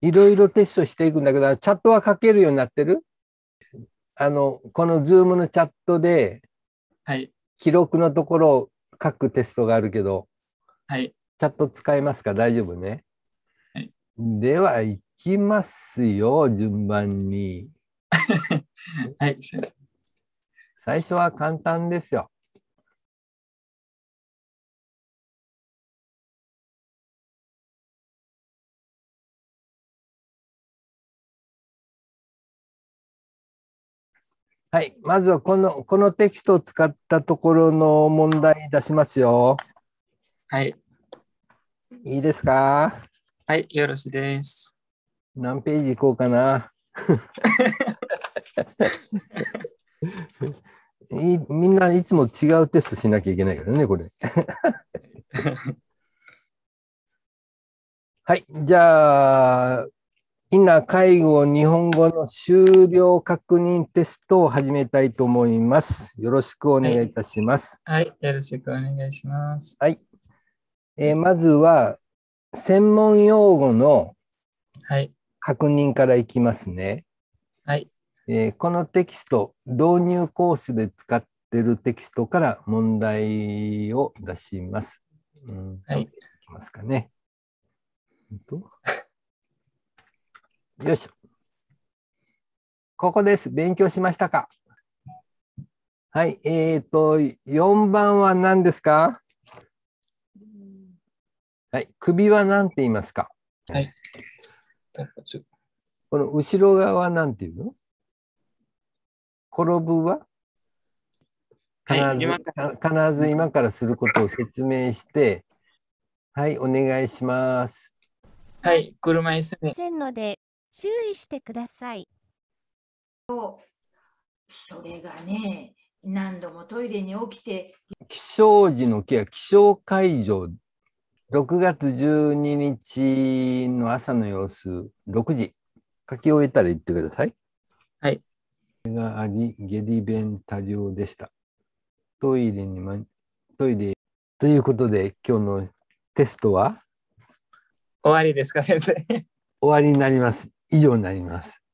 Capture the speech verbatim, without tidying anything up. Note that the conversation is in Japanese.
いろいろテストしていくんだけど、チャットは書けるようになってる？あの、この Zoom のチャットで、 はい。 記録のところを書くテストがあるけど、 はい。 チャット使えますか？大丈夫ね。 はい。 では、いきますよ、順番に。 はい。 最初は簡単ですよ。はい。まずはこの、このテキストを使ったところの問題出しますよ。 はい。 いいですか？ はい。よろしいです。 何ページいこうかな。いみんないつも違うテストしなきゃいけないからね、これ。はい。じゃあ、今、介護日本語の終了確認テストを始めたいと思います。よろしくおはい。 願いいたします。 はい。よろしくお願いします。 はい。えーまずは、専門用語のはい。 確認からいきますね。 はい。 えーこのテキスト、導入コースで使っているテキストから問題を出します。うん、 はい。 いきますかね。よいしょ。ここです。勉強しましたか？はい。えっと、よんばんは何ですか？はい。首は何て言いますか？ はい。 この後ろ側は何て言うの？転ぶは必はい。今ず、 から。 必ず今からすることを説明して、はい、お願いします。 はい。車椅子に。 せんので注意してください。 それがね、何度もトイレに起きて。 起床時の気は起床会場、ろくがつじゅうににちの朝の様子、ろくじ。書き終えたら言ってください。 はい。 それがあり、下痢便多量でした。トイレに、ま、トイレ。ということで、今日のテストは終わりですか、先生。 終わりになります。以上になります。